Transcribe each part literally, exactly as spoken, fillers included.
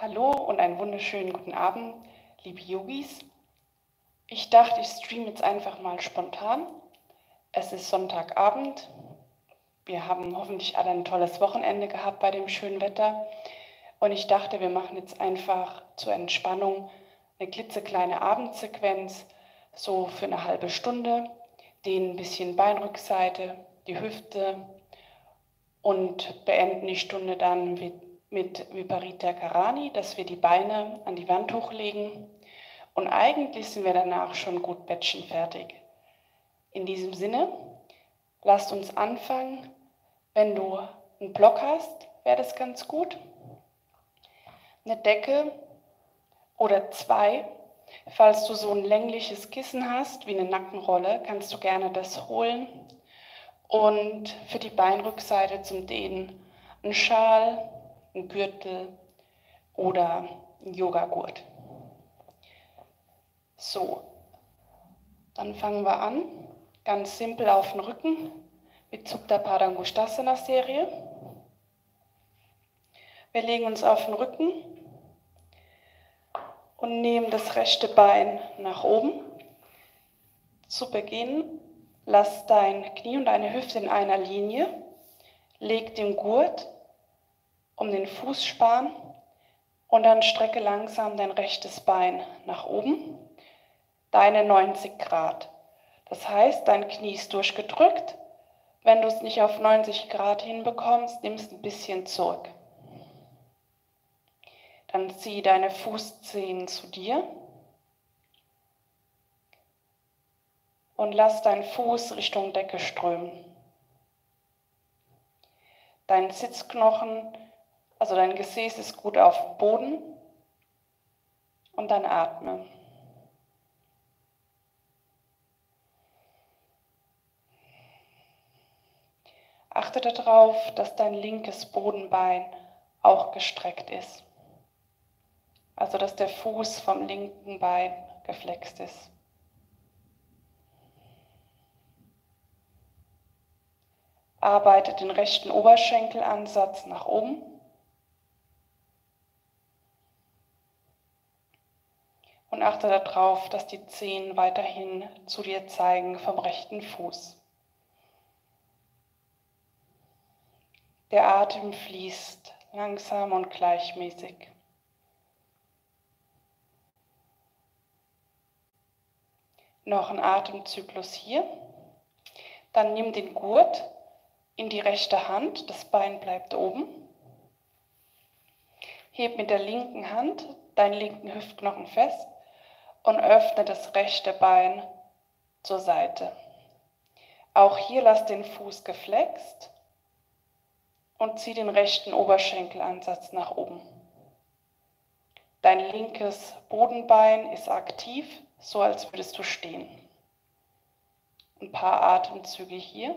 Hallo und einen wunderschönen guten Abend, liebe Yogis. Ich dachte, ich streame jetzt einfach mal spontan. Es ist Sonntagabend. Wir haben hoffentlich alle ein tolles Wochenende gehabt bei dem schönen Wetter. Und ich dachte, wir machen jetzt einfach zur Entspannung eine klitzekleine Abendsequenz, so für eine halbe Stunde. Dehnen ein bisschen Beinrückseite, die Hüfte und beenden die Stunde dann mit mit Viparita Karani, dass wir die Beine an die Wand hochlegen und eigentlich sind wir danach schon gut bettchenfertig. In diesem Sinne, lasst uns anfangen. Wenn du einen Block hast, wäre das ganz gut. Eine Decke oder zwei. Falls du so ein längliches Kissen hast, wie eine Nackenrolle, kannst du gerne das holen. Und für die Beinrückseite zum Dehnen ein Schal, ein Gürtel oder ein Yogagurt. So, dann fangen wir an, ganz simpel auf den Rücken mit Supta Padangusthasana Serie. Wir legen uns auf den Rücken und nehmen das rechte Bein nach oben. Zu Beginn lass dein Knie und deine Hüfte in einer Linie, leg den Gurt um den Fußspan und dann strecke langsam dein rechtes Bein nach oben, deine neunzig Grad. Das heißt, dein Knie ist durchgedrückt. Wenn du es nicht auf neunzig Grad hinbekommst, nimmst ein bisschen zurück. Dann zieh deine Fußzehen zu dir und lass deinen Fuß Richtung Decke strömen. Dein Sitzknochen, also dein Gesäß ist gut auf dem Boden und dann atme. Achte darauf, dass dein linkes Bodenbein auch gestreckt ist. Also dass der Fuß vom linken Bein geflext ist. Arbeite den rechten Oberschenkelansatz nach oben. Und achte darauf, dass die Zehen weiterhin zu dir zeigen vom rechten Fuß. Der Atem fließt langsam und gleichmäßig. Noch ein Atemzyklus hier. Dann nimm den Gurt in die rechte Hand, das Bein bleibt oben. Heb mit der linken Hand deinen linken Hüftknochen fest und öffne das rechte Bein zur Seite. Auch hier lass den Fuß geflext und zieh den rechten Oberschenkelansatz nach oben. Dein linkes Bodenbein ist aktiv, so als würdest du stehen. Ein paar Atemzüge hier.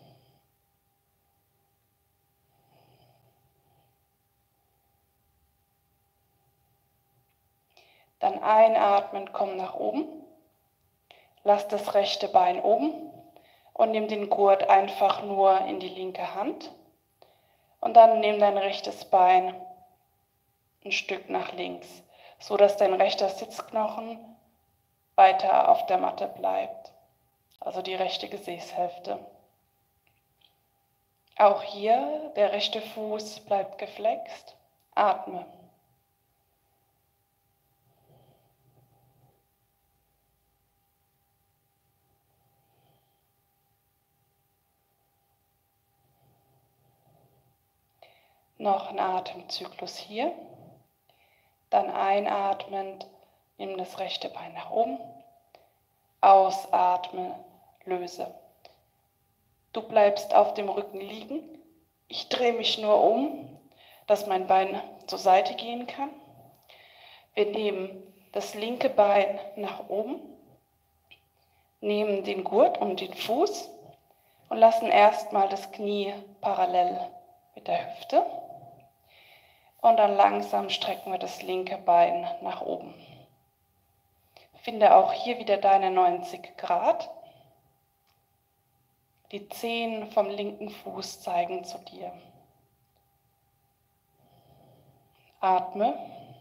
Dann einatmen, komm nach oben. Lass das rechte Bein oben und nimm den Gurt einfach nur in die linke Hand. Und dann nimm dein rechtes Bein ein Stück nach links, so dass dein rechter Sitzknochen weiter auf der Matte bleibt, also die rechte Gesäßhälfte. Auch hier, der rechte Fuß bleibt geflext. Atme. Noch ein Atemzyklus hier. Dann einatmend, nimm das rechte Bein nach oben. Ausatme, löse. Du bleibst auf dem Rücken liegen. Ich drehe mich nur um, dass mein Bein zur Seite gehen kann. Wir nehmen das linke Bein nach oben, nehmen den Gurt um den Fuß und lassen erstmal das Knie parallel mit der Hüfte. Und dann langsam strecken wir das linke Bein nach oben. Finde auch hier wieder deine neunzig Grad. Die Zehen vom linken Fuß zeigen zu dir. Atme.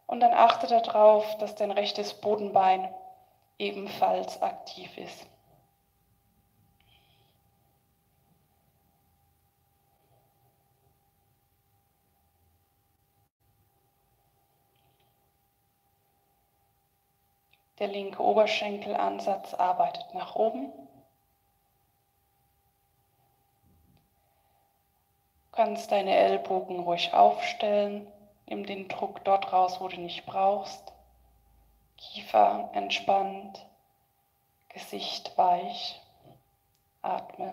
Und dann achte darauf, dass dein rechtes Bodenbein ebenfalls aktiv ist. Der linke Oberschenkelansatz arbeitet nach oben. Du kannst deine Ellbogen ruhig aufstellen. Nimm den Druck dort raus, wo du nicht brauchst. Kiefer entspannt, Gesicht weich. Atme.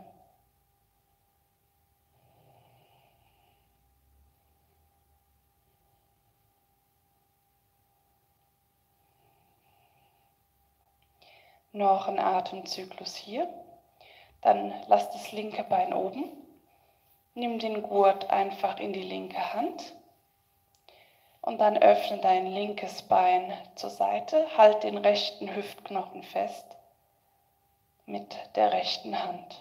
Noch ein Atemzyklus hier. Dann lass das linke Bein oben. Nimm den Gurt einfach in die linke Hand. Und dann öffne dein linkes Bein zur Seite. Halt den rechten Hüftknochen fest mit der rechten Hand.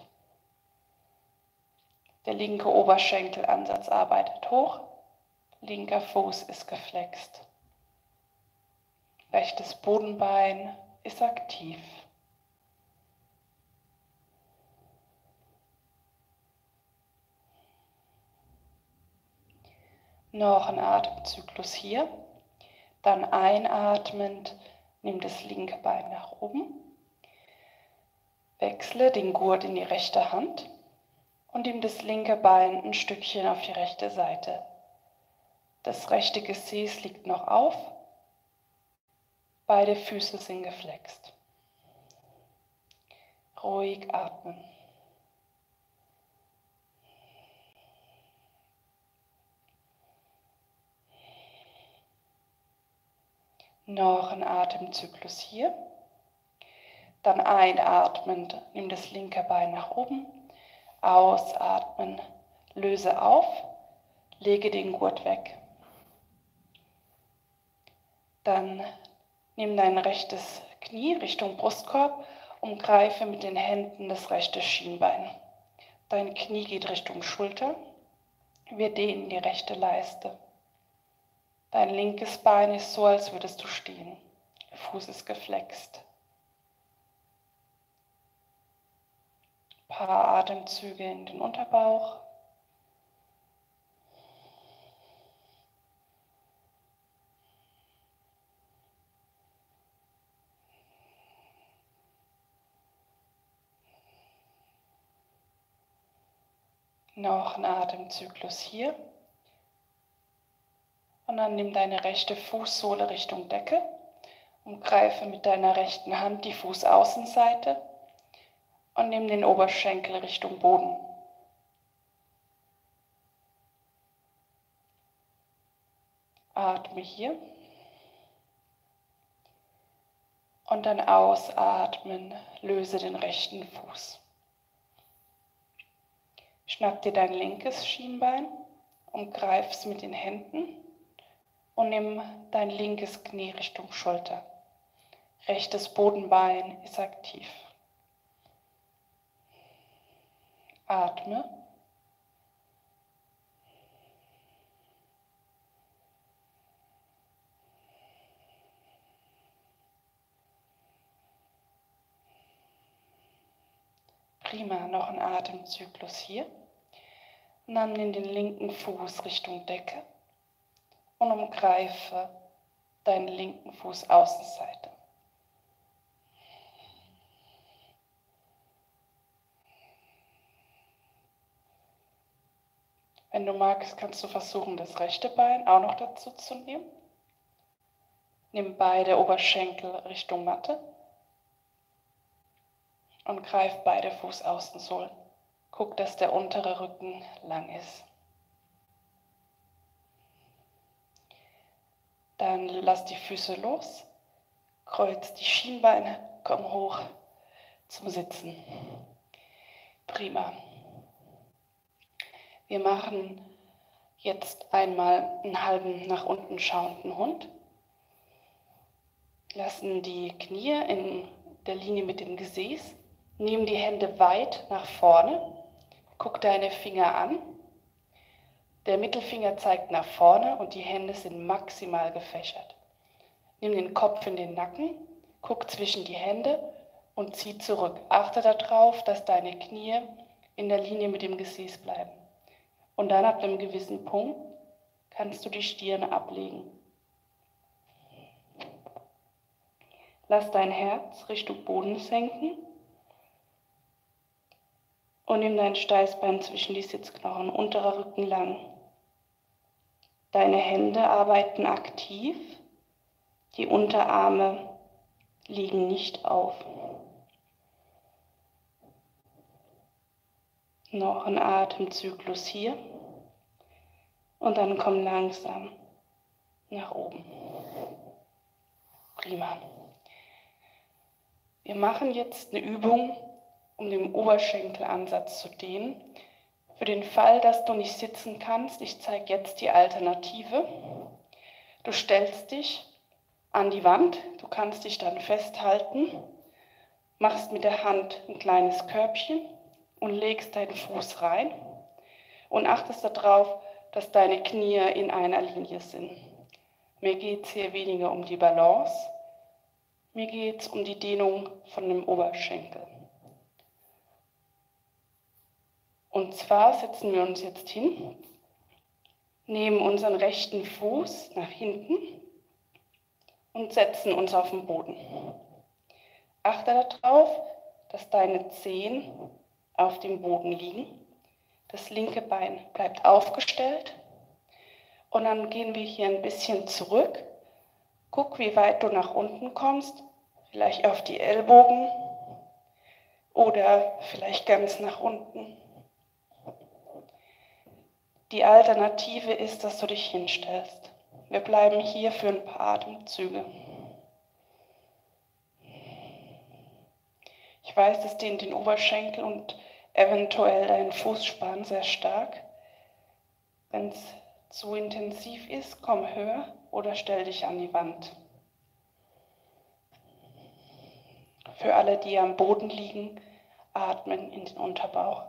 Der linke Oberschenkelansatz arbeitet hoch. Linker Fuß ist geflext. Rechtes Bodenbein ist aktiv. Noch ein Atemzyklus hier. Dann einatmend, nimm das linke Bein nach oben. Wechsle den Gurt in die rechte Hand und nimm das linke Bein ein Stückchen auf die rechte Seite. Das rechte Gesäß liegt noch auf. Beide Füße sind geflext. Ruhig atmen. Noch ein Atemzyklus hier. Dann einatmend, nimm das linke Bein nach oben. Ausatmen, löse auf, lege den Gurt weg. Dann nimm dein rechtes Knie Richtung Brustkorb und greife mit den Händen das rechte Schienbein. Dein Knie geht Richtung Schulter. Wir dehnen die rechte Leiste. Dein linkes Bein ist so, als würdest du stehen. Der Fuß ist geflext. Ein paar Atemzüge in den Unterbauch. Noch ein Atemzyklus hier. Und dann nimm deine rechte Fußsohle Richtung Decke und greife mit deiner rechten Hand die Fußaußenseite und nimm den Oberschenkel Richtung Boden. Atme hier. Und dann ausatmen, löse den rechten Fuß. Schnapp dir dein linkes Schienbein und greif es mit den Händen und nimm dein linkes Knie Richtung Schulter. Rechtes Bodenbein ist aktiv. Atme. Prima, noch ein Atemzyklus hier. Und dann nimm den linken Fuß Richtung Decke und umgreife deinen linken Fuß Außenseite. Wenn du magst, kannst du versuchen, das rechte Bein auch noch dazu zu nehmen. Nimm beide Oberschenkel Richtung Matte und greif beide Fußaußensohlen. Guck, dass der untere Rücken lang ist. Dann lass die Füße los, kreuz die Schienbeine, komm hoch zum Sitzen. Prima. Wir machen jetzt einmal einen halben nach unten schauenden Hund. Lassen die Knie in der Linie mit dem Gesäß, nehmen die Hände weit nach vorne, guck deine Finger an. Der Mittelfinger zeigt nach vorne und die Hände sind maximal gefächert. Nimm den Kopf in den Nacken, guck zwischen die Hände und zieh zurück. Achte darauf, dass deine Knie in der Linie mit dem Gesäß bleiben. Und dann ab einem gewissen Punkt kannst du die Stirne ablegen. Lass dein Herz Richtung Boden senken und nimm dein Steißbein zwischen die Sitzknochen, unterer Rücken lang. Deine Hände arbeiten aktiv, die Unterarme liegen nicht auf. Noch ein Atemzyklus hier und dann komm langsam nach oben. Prima. Wir machen jetzt eine Übung, um den Oberschenkelansatz zu dehnen. Für den Fall, dass du nicht sitzen kannst, ich zeige jetzt die Alternative. Du stellst dich an die Wand, du kannst dich dann festhalten, machst mit der Hand ein kleines Körbchen und legst deinen Fuß rein und achtest darauf, dass deine Knie in einer Linie sind. Mir geht es hier weniger um die Balance, mir geht es um die Dehnung von dem Oberschenkel. Und zwar setzen wir uns jetzt hin, nehmen unseren rechten Fuß nach hinten und setzen uns auf den Boden. Achte darauf, dass deine Zehen auf dem Boden liegen. Das linke Bein bleibt aufgestellt. Und dann gehen wir hier ein bisschen zurück. Guck, wie weit du nach unten kommst. Vielleicht auf die Ellbogen oder vielleicht ganz nach unten. Die Alternative ist, dass du dich hinstellst. Wir bleiben hier für ein paar Atemzüge. Ich weiß, das dehnt den Oberschenkel und eventuell deinen Fußspann sehr stark. Wenn es zu intensiv ist, komm höher oder stell dich an die Wand. Für alle, die am Boden liegen, atmen in den Unterbauch.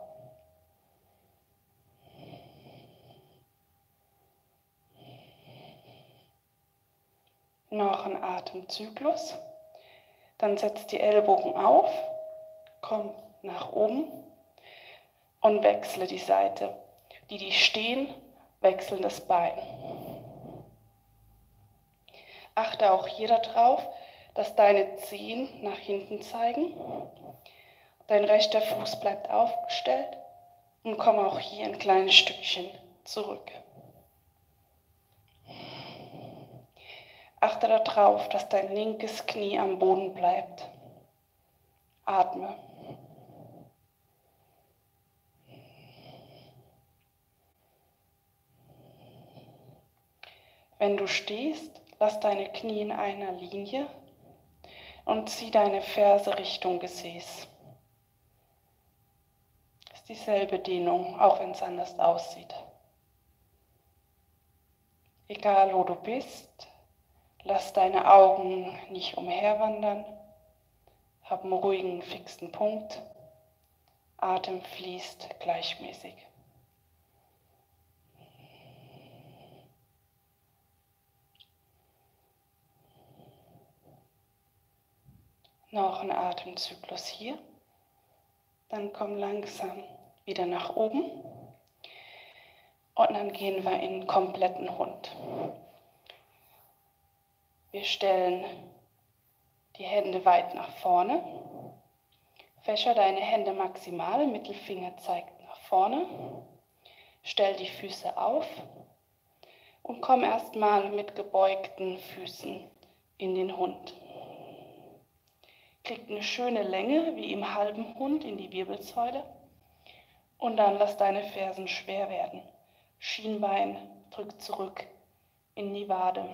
Noch ein Atemzyklus. Dann setz die Ellbogen auf, komm nach oben und wechsle die Seite. Die, die stehen, wechseln das Bein. Achte auch hier darauf, dass deine Zehen nach hinten zeigen. Dein rechter Fuß bleibt aufgestellt und komm auch hier ein kleines Stückchen zurück. Achte darauf, dass dein linkes Knie am Boden bleibt. Atme. Wenn du stehst, lass deine Knie in einer Linie und zieh deine Ferse Richtung Gesäß. Das ist dieselbe Dehnung, auch wenn es anders aussieht. Egal wo du bist, lass deine Augen nicht umherwandern, hab einen ruhigen, fixen Punkt, Atem fließt gleichmäßig. Noch ein Atemzyklus hier, dann komm langsam wieder nach oben und dann gehen wir in den kompletten Hund. Wir stellen die Hände weit nach vorne, fächer deine Hände maximal, Mittelfinger zeigt nach vorne, stell die Füße auf und komm erstmal mit gebeugten Füßen in den Hund. Krieg eine schöne Länge wie im halben Hund in die Wirbelsäule und dann lass deine Fersen schwer werden. Schienbein drück zurück in die Wade.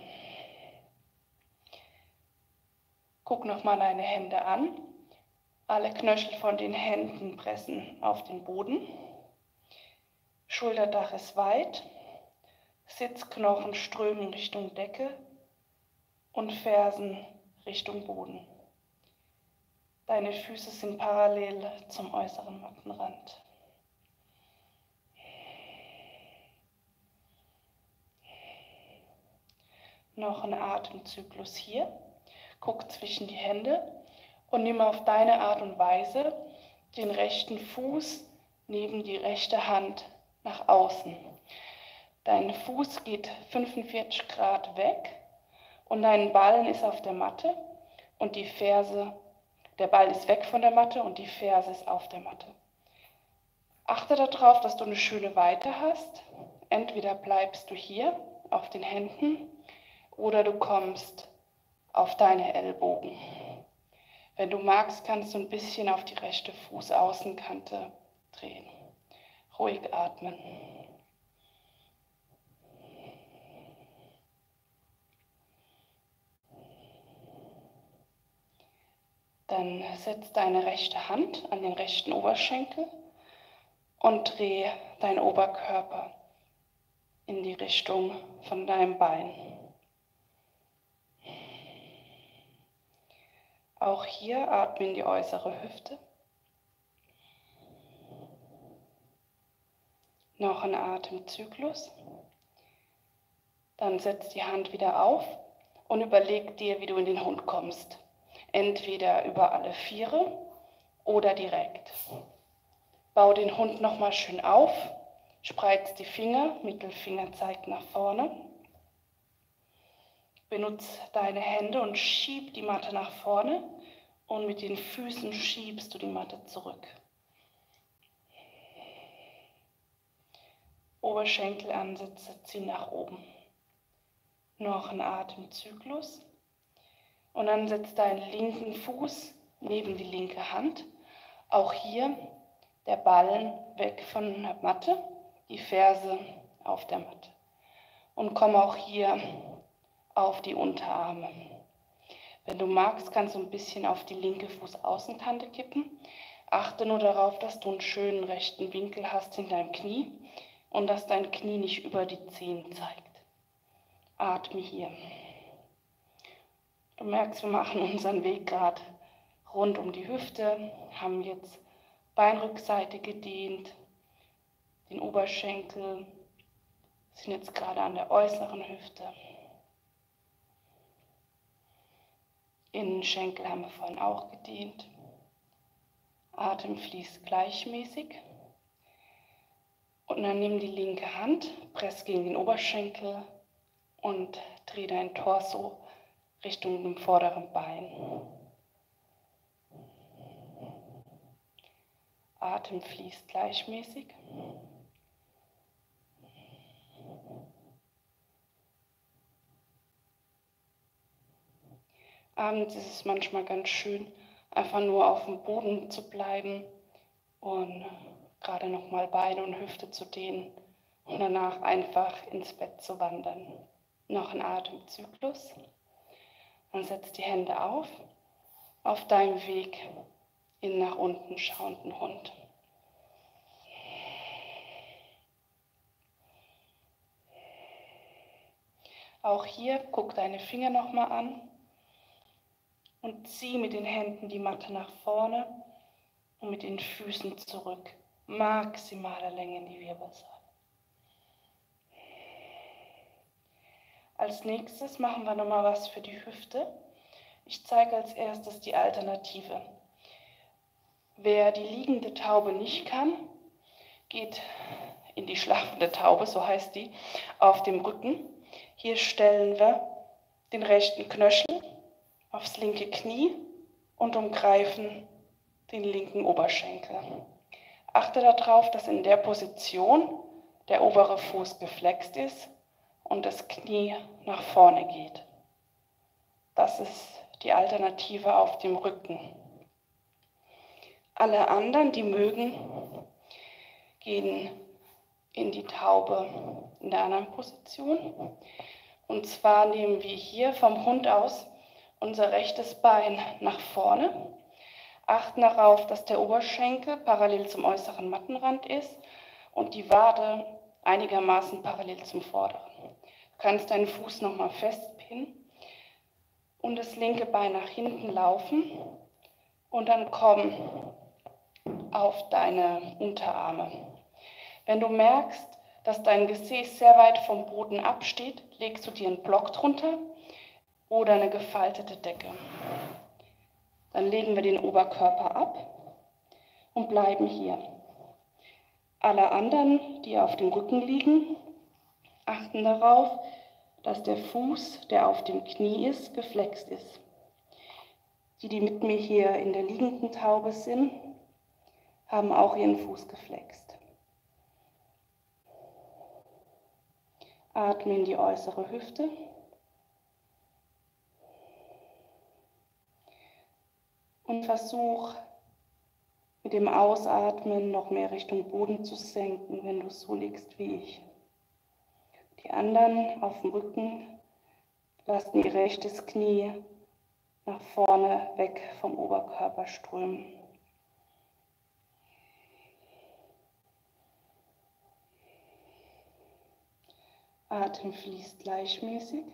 Guck nochmal deine Hände an. Alle Knöchel von den Händen pressen auf den Boden. Schulterdach ist weit. Sitzknochen strömen Richtung Decke und Fersen Richtung Boden. Deine Füße sind parallel zum äußeren Mattenrand. Noch ein Atemzyklus hier. Guck zwischen die Hände und nimm auf deine Art und Weise den rechten Fuß neben die rechte Hand nach außen. Dein Fuß geht fünfundvierzig Grad weg und dein Ballen ist auf der Matte und die Ferse, der Ball ist weg von der Matte und die Ferse ist auf der Matte. Achte darauf, dass du eine schöne Weite hast. Entweder bleibst du hier auf den Händen oder du kommst auf deine Ellbogen. Wenn du magst, kannst du ein bisschen auf die rechte Fußaußenkante drehen. Ruhig atmen. Dann setz deine rechte Hand an den rechten Oberschenkel und dreh deinen Oberkörper in die Richtung von deinem Bein. Auch hier atme in die äußere Hüfte. Noch ein Atemzyklus. Dann setz die Hand wieder auf und überleg dir, wie du in den Hund kommst. Entweder über alle Viere oder direkt. Bau den Hund nochmal schön auf, spreiz die Finger, Mittelfinger zeigt nach vorne. Benutze deine Hände und schieb die Matte nach vorne und mit den Füßen schiebst du die Matte zurück. Oberschenkelansätze ziehen nach oben. Noch ein Atemzyklus. Und dann setz deinen linken Fuß neben die linke Hand. Auch hier der Ballen weg von der Matte, die Ferse auf der Matte. Und komm auch hier auf die Unterarme. Wenn du magst, kannst du ein bisschen auf die linke Fußaußenkante kippen. Achte nur darauf, dass du einen schönen rechten Winkel hast in deinem Knie und dass dein Knie nicht über die Zehen zeigt. Atme hier. Du merkst, wir machen unseren Weg gerade rund um die Hüfte, haben jetzt Beinrückseite gedehnt, den Oberschenkel, sind jetzt gerade an der äußeren Hüfte. Innenschenkel haben wir vorhin auch gedehnt. Atem fließt gleichmäßig. Und dann nimm die linke Hand, press gegen den Oberschenkel und dreh dein Torso Richtung dem vorderen Bein. Atem fließt gleichmäßig. Abends ist es manchmal ganz schön, einfach nur auf dem Boden zu bleiben und gerade nochmal Beine und Hüfte zu dehnen und danach einfach ins Bett zu wandern. Noch ein Atemzyklus. Dann setz die Hände auf, auf deinem Weg in nach unten schauenden Hund. Auch hier guck deine Finger nochmal an und zieh mit den Händen die Matte nach vorne und mit den Füßen zurück. Maximale Länge in die Wirbelsäule. Als nächstes machen wir nochmal was für die Hüfte. Ich zeige als erstes die Alternative. Wer die liegende Taube nicht kann, geht in die schlafende Taube, so heißt die, auf dem Rücken. Hier stellen wir den rechten Knöchel aufs linke Knie und umgreifen den linken Oberschenkel. Achte darauf, dass in der Position der obere Fuß geflext ist und das Knie nach vorne geht. Das ist die Alternative auf dem Rücken. Alle anderen, die mögen, gehen in die Taube in der anderen Position. Und zwar nehmen wir hier vom Hund aus unser rechtes Bein nach vorne. Achten darauf, dass der Oberschenkel parallel zum äußeren Mattenrand ist und die Wade einigermaßen parallel zum vorderen. Du kannst deinen Fuß nochmal festpinnen und das linke Bein nach hinten laufen und dann komm auf deine Unterarme. Wenn du merkst, dass dein Gesäß sehr weit vom Boden absteht, legst du dir einen Block drunter oder eine gefaltete Decke. Dann legen wir den Oberkörper ab und bleiben hier. Alle anderen, die auf dem Rücken liegen, achten darauf, dass der Fuß, der auf dem Knie ist, geflext ist. Die, die mit mir hier in der liegenden Taube sind, haben auch ihren Fuß geflext. Atme in die äußere Hüfte. Und versuch mit dem Ausatmen noch mehr Richtung Boden zu senken, wenn du so liegst wie ich. Die anderen auf dem Rücken lassen ihr rechtes Knie nach vorne weg vom Oberkörper strömen. Atem fließt gleichmäßig.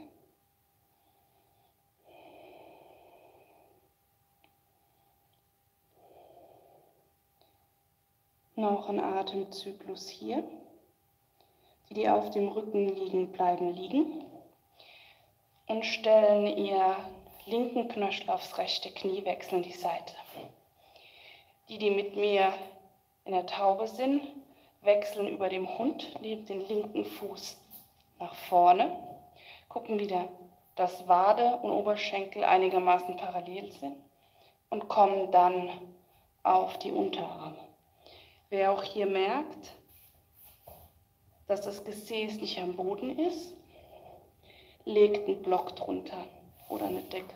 Noch ein Atemzyklus hier. Die, die auf dem Rücken liegen, bleiben liegen und stellen ihr linken Knöchel aufs rechte Knie, wechseln die Seite. Die, die mit mir in der Taube sind, wechseln über dem Hund, nehmen den linken Fuß nach vorne, gucken wieder, dass Wade und Oberschenkel einigermaßen parallel sind und kommen dann auf die Unterarme. Wer auch hier merkt, dass das Gesäß nicht am Boden ist, legt einen Block drunter oder eine Decke.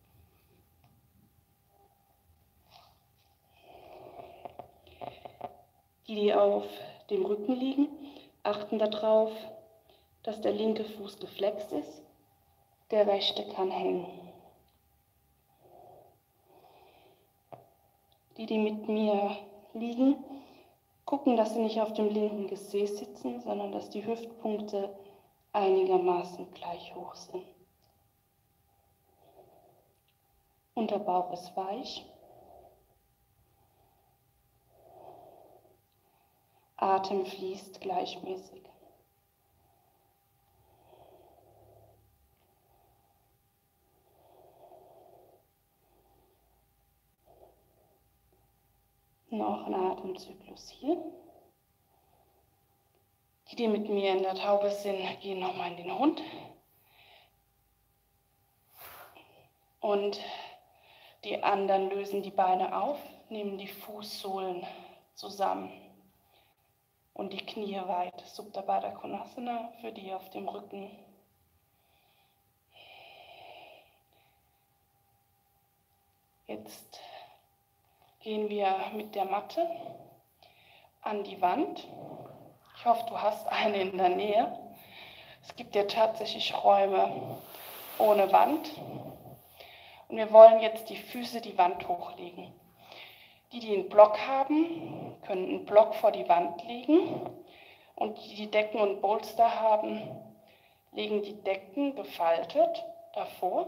Die, die auf dem Rücken liegen, achten darauf, dass der linke Fuß geflext ist, der rechte kann hängen. Die, die mit mir liegen, gucken, dass sie nicht auf dem linken Gesäß sitzen, sondern dass die Hüftpunkte einigermaßen gleich hoch sind. Unterbauch ist weich. Atem fließt gleichmäßig. Noch ein Atemzyklus hier. Die, die mit mir in der Taube sind, gehen nochmal in den Hund. Und die anderen lösen die Beine auf, nehmen die Fußsohlen zusammen und die Knie weit. Supta Baddha Konasana für die auf dem Rücken. Jetzt gehen wir mit der Matte an die Wand. Ich hoffe, du hast eine in der Nähe. Es gibt ja tatsächlich Räume ohne Wand. Und wir wollen jetzt die Füße die Wand hochlegen. Die, die einen Block haben, können einen Block vor die Wand legen. Und die, die Decken und Bolster haben, legen die Decken gefaltet davor.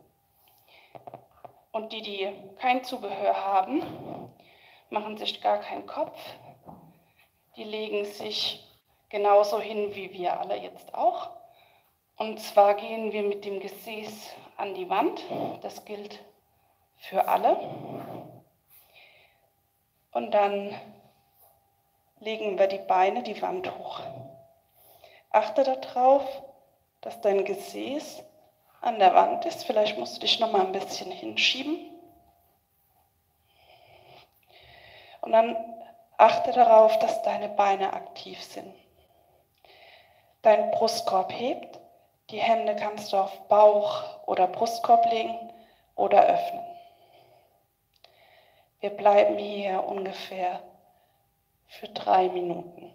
Und die, die kein Zubehör haben, machen sich gar keinen Kopf. Die legen sich genauso hin wie wir alle jetzt auch. Und zwar gehen wir mit dem Gesäß an die Wand. Das gilt für alle. Und dann legen wir die Beine die Wand hoch. Achte darauf, dass dein Gesäß an der Wand ist. Vielleicht musst du dich noch mal ein bisschen hinschieben. Und dann achte darauf, dass deine Beine aktiv sind. Dein Brustkorb hebt. Die Hände kannst du auf Bauch oder Brustkorb legen oder öffnen. Wir bleiben hier ungefähr für drei Minuten.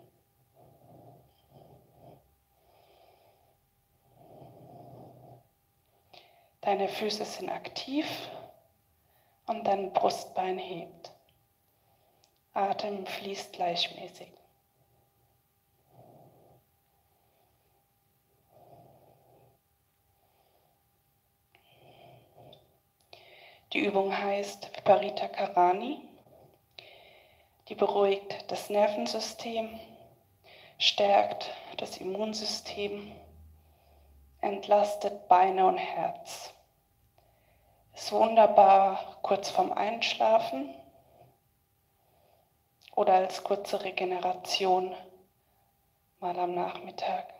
Deine Füße sind aktiv und dein Brustbein hebt. Atem fließt gleichmäßig. Die Übung heißt Viparita Karani. Die beruhigt das Nervensystem, stärkt das Immunsystem, entlastet Beine und Herz. Ist wunderbar kurz vorm Einschlafen oder als kurze Regeneration mal am Nachmittag.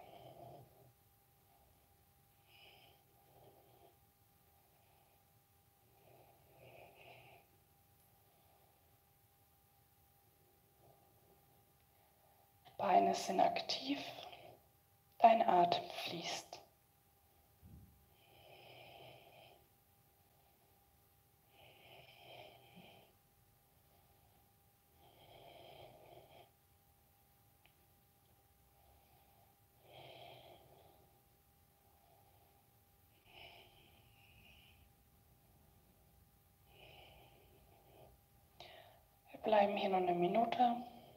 Beine sind aktiv, dein Atem fließt. Wir bleiben hier noch eine Minute.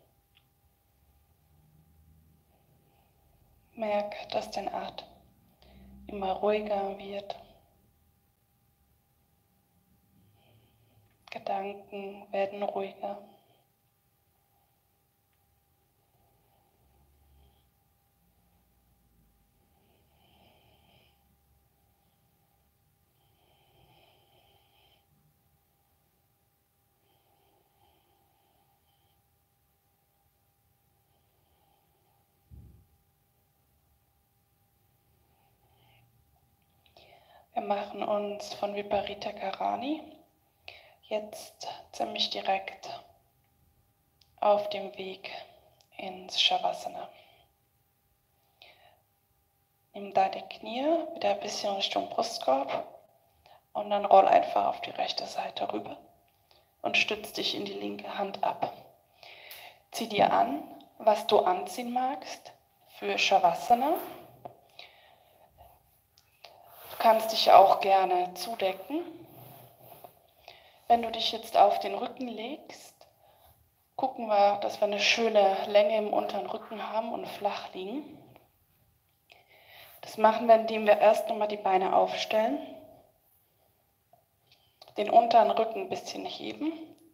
Merk, dass dein Atem immer ruhiger wird. Gedanken werden ruhiger. Wir machen uns von Viparita Karani jetzt ziemlich direkt auf dem Weg ins Shavasana. Nimm deine Knie wieder ein bisschen Richtung Brustkorb und dann roll einfach auf die rechte Seite rüber und stütz dich in die linke Hand ab. Zieh dir an, was du anziehen magst für Shavasana. Du kannst dich auch gerne zudecken. Wenn du dich jetzt auf den Rücken legst, gucken wir, dass wir eine schöne Länge im unteren Rücken haben und flach liegen. Das machen wir, indem wir erst nochmal die Beine aufstellen, den unteren Rücken ein bisschen heben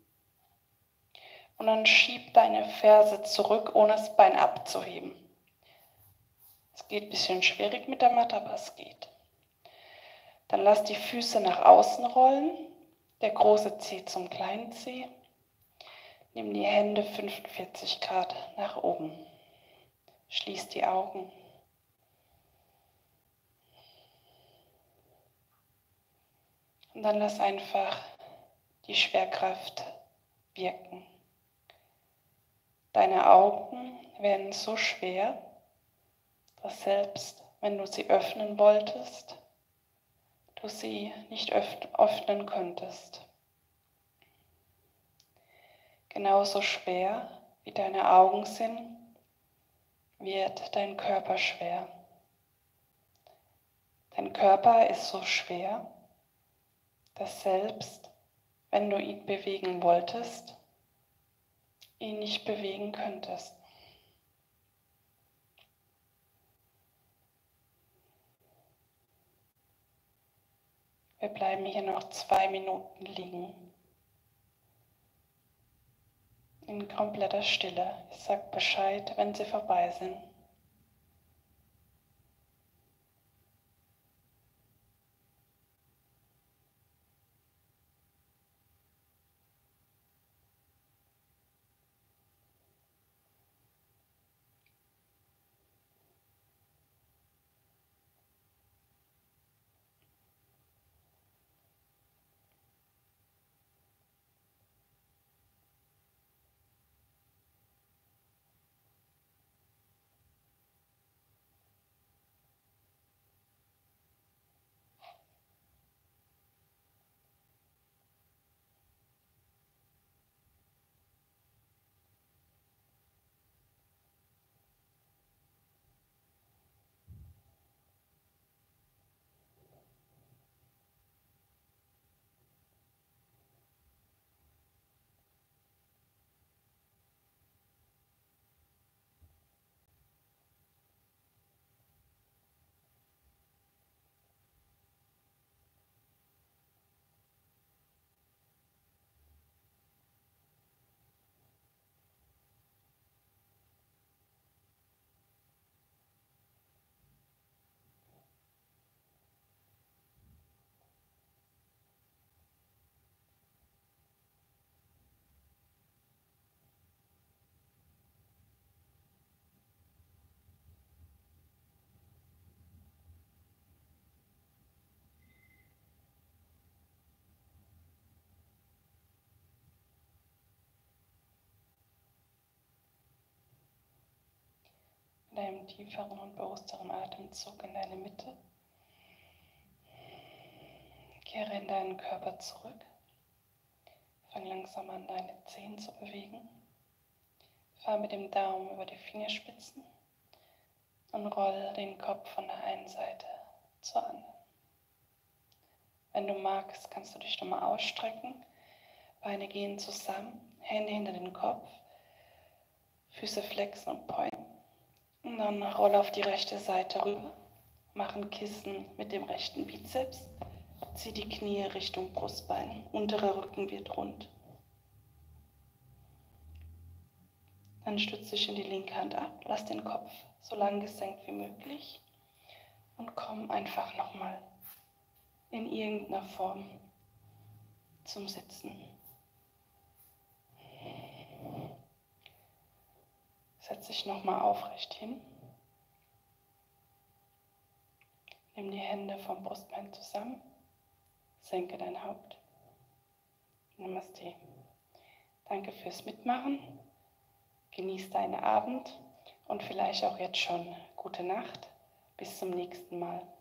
und dann schieb deine Ferse zurück, ohne das Bein abzuheben. Es geht ein bisschen schwierig mit der Matte, aber es geht. Dann lass die Füße nach außen rollen, der große Zeh zum kleinen Zeh. Nimm die Hände fünfundvierzig Grad nach oben. Schließ die Augen. Und dann lass einfach die Schwerkraft wirken. Deine Augen werden so schwer, dass selbst wenn du sie öffnen wolltest, du sie nicht öffnen könntest. Genauso schwer wie deine Augen sind, wird dein Körper schwer. Dein Körper ist so schwer, dass selbst wenn du ihn bewegen wolltest, ihn nicht bewegen könntest. Wir bleiben hier noch zwei Minuten liegen. In kompletter Stille. Ich sag Bescheid, wenn sie vorbei sind. einem tieferen und bewussteren Atemzug in deine Mitte. Kehre in deinen Körper zurück. Fang langsam an, deine Zehen zu bewegen. Fahr mit dem Daumen über die Fingerspitzen und roll den Kopf von der einen Seite zur anderen. Wenn du magst, kannst du dich nochmal ausstrecken. Beine gehen zusammen, Hände hinter den Kopf, Füße flexen und pointen. Und dann roll auf die rechte Seite rüber. Mach ein Kissen mit dem rechten Bizeps. Zieh die Knie Richtung Brustbein. Unterer Rücken wird rund. Dann stütze dich in die linke Hand ab. Lass den Kopf so lang gesenkt wie möglich. Und komm einfach nochmal in irgendeiner Form zum Sitzen. Setz dich nochmal aufrecht hin. Nimm die Hände vom Brustbein zusammen. Senke dein Haupt. Namaste. Danke fürs Mitmachen. Genieß deinen Abend und vielleicht auch jetzt schon gute Nacht. Bis zum nächsten Mal.